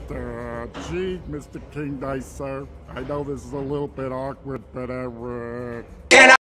Gee, Mr. King Dice, sir. I know this is a little bit awkward, but